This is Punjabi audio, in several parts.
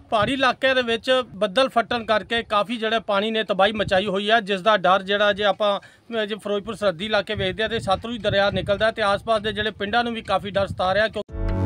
पहाड़ी इलाके दे विच बदल फटन करके काफ़ी जिहड़े पानी ने तबाही मचाई हुई है, जिस दा डर जिहड़ा जे आपां जे फिरोजपुर सरहदी इलाके वेखदे आ ते सतलुज दरिया निकलदा है ते आस पास दे जिहड़े पिंडां नूं भी काफ़ी डर सता रिहा।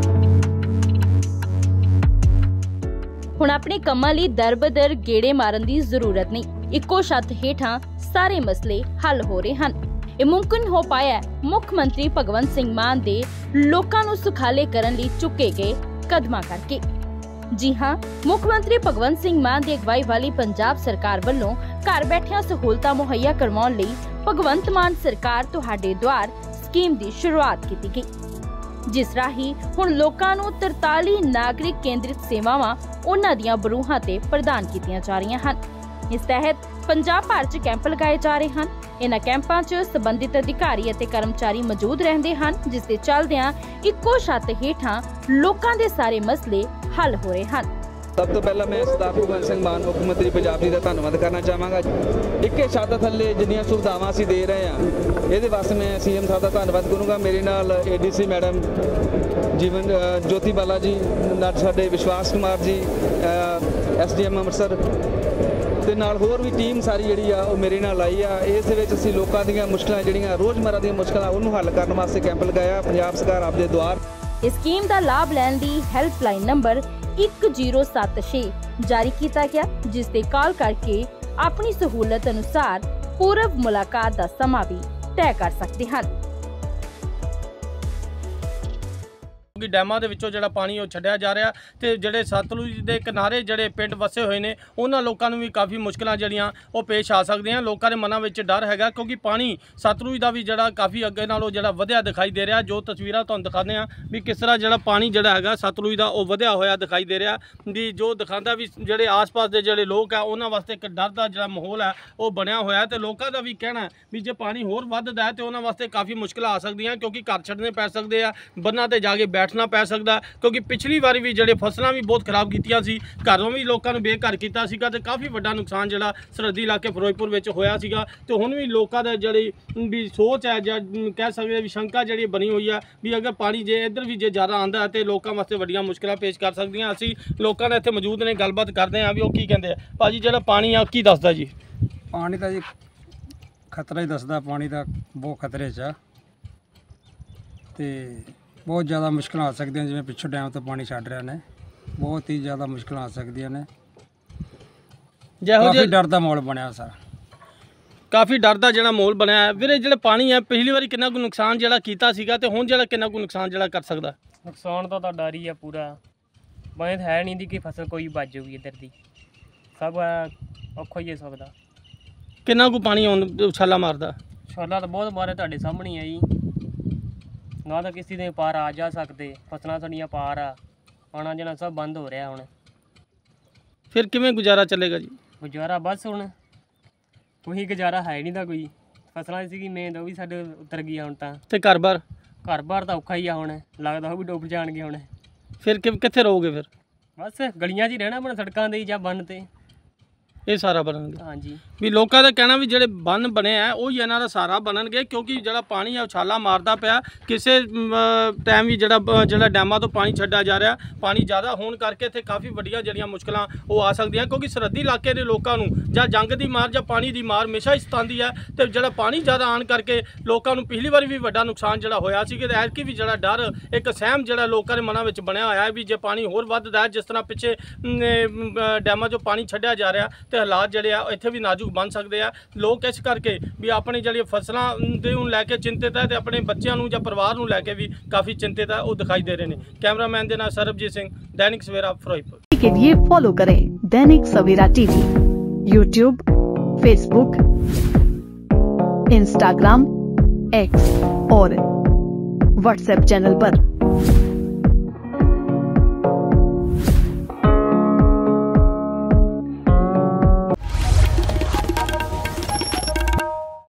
हुण अपने कम्मां लई दर बदर गेड़े मारन दी जरूरत नहीं, इक्को छत हेठां सारे मसले हल हो रहे हन। ਇਹ मुमकिन हो पाया मुख मंत्री भगवंत सिंह मान दे लोकां नूं सुखाले करन लई चुके गए कदमां करके। जी हाँ, मुख मंत्री भगवंत सिंह मान दी अगवाई वाली पंजाब सरकार वल्लों घर बैठिया सहूलतां मुहैया करवाउण लई भगवंत मान सरकार तुहाडे द्वार स्कीम दी शुरुआत कीती गई, जिस राही हुण लोकां नूं 43 नागरिक केंद्रित सेवावां उन्हां दीयां बरूहां ते प्रदान कीतियां जा रहीआं हन। इस तहत पंजाब भर च कैंप लगाए जा रहे हैं। इन्हां कैंपां च संबंधित अधिकारी ਅਤੇ कर्मचारी मौजूद रहंदे ਹਨ, जिस दे चलदिआं इक्को छत हेठां लोकां दे सारे मसले हल हो रहे हैं। सब तो पहला मैं सरदार भगवंत सिंह मान मुख मंत्री पंजाब जी का धन्यवाद करना चाहांगा। इक्के छत थल्ले जिन्नियां सुविधावां असीं दे रहे हैं, इहदे वास्ते मैं सीएम साहब का धन्नवाद करूँगा। मेरे नाल एडीसी मैडम जीवन ज्योति बाला जी, नाल साडे विश्वास कुमार जी, एसडीएम ਅੰਮ੍ਰਿਤਸਰ ਤੇ ਨਾਲ ਹੋਰ ਵੀ ਟੀਮ ਸਾਰੀ ਜਿਹੜੀ ਆ ਉਹ ਮੇਰੇ ਨਾਲ ਆਈ ਆ। ਇਸ ਦੇ ਵਿੱਚ ਅਸੀਂ ਲੋਕਾਂ ਦੀਆਂ ਮੁਸ਼ਕਲਾਂ ਜਿਹੜੀਆਂ ਰੋਜ਼ਮਰਾ ਦੀਆਂ ਮੁਸ਼ਕਲਾਂ ਉਹਨੂੰ ਹੱਲ ਕਰਨ ਵਾਸਤੇ ਕੈਂਪ ਲਗਾਇਆ। ਪੰਜਾਬ ਸਰਕਾਰ ਆਪਦੇ ਦੁਆਰ ਇਸ ਸਕੀਮ ਦਾ ਲਾਭ ਲੈਣ ਦੀ ਹੈਲਪਲਾਈਨ ਨੰਬਰ 1076 ਜਾਰੀ ਕੀਤਾ ਗਿਆ, ਜਿਸ ਤੇ ਕਾਲ ਕਰਕੇ ਆਪਣੀ ਸਹੂਲਤ ਅਨੁਸਾਰ ਪੂਰਵ ਮੁਲਾਕਾਤ ਦਾ ਸਮਾਂ ਵੀ ਤੈਅ ਕਰ ਸਕਦੇ ਹਨ। ਡੈਮਾਂ ਦੇ ਵਿੱਚੋਂ ਜਿਹੜਾ ਪਾਣੀ ਉਹ ਛੱਡਿਆ ਜਾ ਰਿਹਾ ਤੇ ਜਿਹੜੇ ਸਤਲੁਜ ਦੇ ਕਿਨਾਰੇ ਜਿਹੜੇ ਪਿੰਡ ਵਸੇ ਹੋਏ ਨੇ ਉਹਨਾਂ ਲੋਕਾਂ ਨੂੰ ਵੀ ਕਾਫੀ ਮੁਸ਼ਕਲਾਂ ਜਿਹੜੀਆਂ ਉਹ ਪੇਸ਼ ਆ ਸਕਦੀਆਂ। ਲੋਕਾਂ ਦੇ ਮਨਾਂ ਵਿੱਚ ਡਰ ਹੈਗਾ ਕਿਉਂਕਿ ਪਾਣੀ ਸਤਲੁਜ ਦਾ ਵੀ ਜਿਹੜਾ ਕਾਫੀ ਅੱਗੇ ਨਾਲੋਂ ਜਿਹੜਾ ਵਧਿਆ ਦਿਖਾਈ ਦੇ ਰਿਹਾ। ਜੋ ਤਸਵੀਰਾਂ ਤੁਹਾਨੂੰ ਦਿਖਾਉਂਦੇ ਆ ਵੀ ਕਿਸ ਤਰ੍ਹਾਂ ਜਿਹੜਾ ਪਾਣੀ ਜਿਹੜਾ ਹੈਗਾ ਸਤਲੁਜ ਦਾ ਉਹ ਵਧਿਆ ਹੋਇਆ ਦਿਖਾਈ ਦੇ ਰਿਹਾ, ਵੀ ਜੋ ਦਿਖਾਉਂਦਾ ਵੀ ਜਿਹੜੇ ਆਸ-ਪਾਸ ਦੇ ਜਿਹੜੇ ਲੋਕ ਆ ਉਹਨਾਂ ਵਾਸਤੇ ਇੱਕ ਡਰ ਦਾ ਜਿਹੜਾ ਮਾਹੌਲ ਹੈ ਉਹ ਬਣਿਆ ਹੋਇਆ ਤੇ ਲੋਕਾਂ ਦਾ ਵੀ ਕਹਿਣਾ ਵੀ ਜੇ ਪਾਣੀ ਹੋਰ ਵੱਧਦਾ ਹੈ ਤੇ ਉਹਨਾਂ ਵਾਸਤੇ ਕਾਫੀ ਮੁਸ਼ਕਲਾਂ ਆ ਸਕਦੀਆਂ, ਕਿਉਂਕਿ ਘਰ ਛੱਡਣੇ ਪੈ ਸਕਦੇ ਆ, ਬੰਨਾਂ ਤੇ ਜਾ ਕੇ ਬੈਠਣਾ ਪੈ ਸਕਦਾ, ਕਿਉਂਕਿ ਪਿਛਲੀ ਵਾਰੀ ਵੀ ਜਿਹੜੇ ਫਸਲਾਂ ਵੀ ਬਹੁਤ ਖਰਾਬ ਕੀਤੀਆਂ ਸੀ, ਘਰੋਂ ਵੀ ਲੋਕਾਂ ਨੂੰ ਬੇਘਰ ਕੀਤਾ ਸੀਗਾ ਤੇ ਕਾਫੀ ਵੱਡਾ ਨੁਕਸਾਨ ਜਿਹੜਾ ਸਰਹੱਦੀ ਇਲਾਕੇ ਫਿਰੋਜ਼ਪੁਰ ਵਿੱਚ ਹੋਇਆ ਸੀਗਾ। ਤੇ ਹੁਣ ਵੀ ਲੋਕਾਂ ਦਾ ਜਿਹੜੀ ਵੀ ਸੋਚ ਹੈ ਜਾਂ ਕਹਿ ਸਕਦੇ ਵੀ ਸ਼ੰਕਾ ਜਿਹੜੀ ਬਣੀ ਹੋਈ ਆ ਵੀ ਅਗਰ ਪਾਣੀ ਜੇ ਇੱਧਰ ਵੀ ਜੇ ਜ਼ਿਆਦਾ ਆਉਂਦਾ ਤੇ ਲੋਕਾਂ ਵਾਸਤੇ ਵੱਡੀਆਂ ਮੁਸ਼ਕਲਾਂ ਪੇਸ਼ ਕਰ ਸਕਦੀਆਂ। ਅਸੀਂ ਲੋਕਾਂ ਨਾਲ ਇੱਥੇ ਮੌਜੂਦ ਨੇ, ਗੱਲਬਾਤ ਕਰਦੇ ਹਾਂ ਵੀ ਉਹ ਕੀ ਕਹਿੰਦੇ ਆ। ਭਾਜੀ ਜਿਹੜਾ ਪਾਣੀ ਆ ਕੀ ਦੱਸਦਾ ਜੀ? ਪਾਣੀ ਦਾ ਜੀ ਖਤਰਾ ਹੀ ਦੱਸਦਾ, ਪਾਣੀ ਦਾ ਬਹੁਤ ਖਤਰੇ 'ਚ ਆ ਤੇ बहुत ज़्यादा मुश्किल आ सकती हैं। जिवें पिछों डैम तो पानी छड़ रहे ने, बहुत ही ज़्यादा मुश्किल आ सकती ने। काफ़ी डर का माहौल बनया सारा, काफ़ी डर का जो माहौल बनया है। वीरे जो पानी है पिछली बार कितना को नुकसान जो किया सीगा ते हुण जिहड़ा कितना को नुकसान जो कर सकता? नुकसान तो डर ही है पूरा, बने है नहीं दी कि फसल कोई बच जाऊगी इधर दी, सब औखा ही है सकदा। कितना को पानी उछाला मारदा? उछाला तो बहुत मारे तुहाडे सामने है जी, ना तो किसी दे पार आ जा सकते, फसलों साड़ियाँ पार आना जाना सब बंद हो रहा हुण। फिर किवें गुजारा चलेगा जी? गुजारा बस हुण कोई गुजारा है नहीं दा, कोई फसलों सी मेन वो भी साडे उतर गई हुण तां। घर बार तो औखा ही आ हुण, लगदा वो भी डुब जाणगे हुण। फिर कित्थे रहोगे? फिर बस गलियां 'च ही रहना अपने, सड़कां ते जां बन ते ਇਹ ਸਾਰਾ ਬਣਨਗੇ। ਹਾਂਜੀ, ਵੀ ਲੋਕਾਂ ਦਾ ਕਹਿਣਾ ਵੀ ਜਿਹੜੇ ਬੰਨ ਬਣੇ ਆ ਉਹ ਹੀ ਇਹਨਾਂ ਦਾ ਸਾਰਾ ਬਣਨਗੇ, ਕਿਉਂਕਿ ਜਿਹੜਾ ਪਾਣੀ ਆ ਉਛਾਲਾ ਮਾਰਦਾ ਪਿਆ। ਕਿਸੇ ਟਾਈਮ ਵੀ ਜਿਹੜਾ ਡੈਮਾਂ ਤੋਂ ਪਾਣੀ ਛੱਡਿਆ ਜਾ ਰਿਹਾ, ਪਾਣੀ ਜ਼ਿਆਦਾ ਹੋਣ ਕਰਕੇ ਇੱਥੇ ਕਾਫੀ ਵੱਡੀਆਂ ਜਿਹੜੀਆਂ ਮੁਸ਼ਕਲਾਂ ਉਹ ਆ ਸਕਦੀਆਂ, ਕਿਉਂਕਿ ਸਰਹੱਦੀ ਇਲਾਕੇ ਦੇ ਲੋਕਾਂ ਨੂੰ ਜਾਂ ਜੰਗ ਦੀ ਮਾਰ ਜਾਂ ਪਾਣੀ ਦੀ ਮਾਰ ਹਮੇਸ਼ਾ ਹੀ ਸਤਾਉਂਦੀ ਹੈ। ਤੇ ਜਿਹੜਾ ਪਾਣੀ ਜ਼ਿਆਦਾ ਆਉਣ ਕਰਕੇ ਲੋਕਾਂ ਨੂੰ ਪਿਛਲੀ ਵਾਰੀ ਵੀ ਵੱਡਾ ਨੁਕਸਾਨ ਜਿਹੜਾ ਹੋਇਆ ਸੀ, ਕਿ ਐਤਕੀ ਵੀ ਜਿਹੜਾ ਡਰ ਇੱਕ ਸਹਿਮ ਜਿਹੜਾ ਲੋਕਾਂ ਦੇ ਮਨਾਂ ਵਿੱਚ ਬਣਿਆ ਹੋਇਆ ਹੈ ਵੀ ਜੇ ਪਾਣੀ ਹੋਰ ਵੱਧਦਾ, ਜਿਸ ਤਰ੍ਹਾਂ ਪਿੱਛੇ ਡੈਮਾਂ 'ਚੋਂ ਪਾਣੀ ਛੱਡਿਆ ਜਾ ਰਿਹਾ ਤੇ ਹਾਲਾਤ ਜਿਹੜੇ ਆ ਇੱਥੇ ਵੀ ਨਾਜ਼ੁਕ ਬਣ ਸਕਦੇ ਆ। ਲੋਕ ਇਸ ਕਰਕੇ ਵੀ ਆਪਣੀ ਜਿਹੜੀਆਂ ਫਸਲਾਂ ਦੇ ਨੂੰ ਲੈ ਕੇ ਚਿੰਤਿਤ ਹੈ ਤੇ ਆਪਣੇ ਬੱਚਿਆਂ ਨੂੰ ਜਾਂ ਪਰਿਵਾਰ ਨੂੰ ਲੈ ਕੇ ਵੀ ਕਾਫੀ ਚਿੰਤਿਤ ਹੈ, ਉਹ ਦਿਖਾਈ ਦੇ ਰਹੇ ਨੇ। कैमरामैन ਦੇ ਨਾਲ ਸਰਬਜੀਤ ਸਿੰਘ, दैनिक सवेरा फिरोजपुर के लिए फॉलो करें Dainik Savera TV, YouTube, Facebook, Instagram, X और व्हाट्सएप चैनल पर।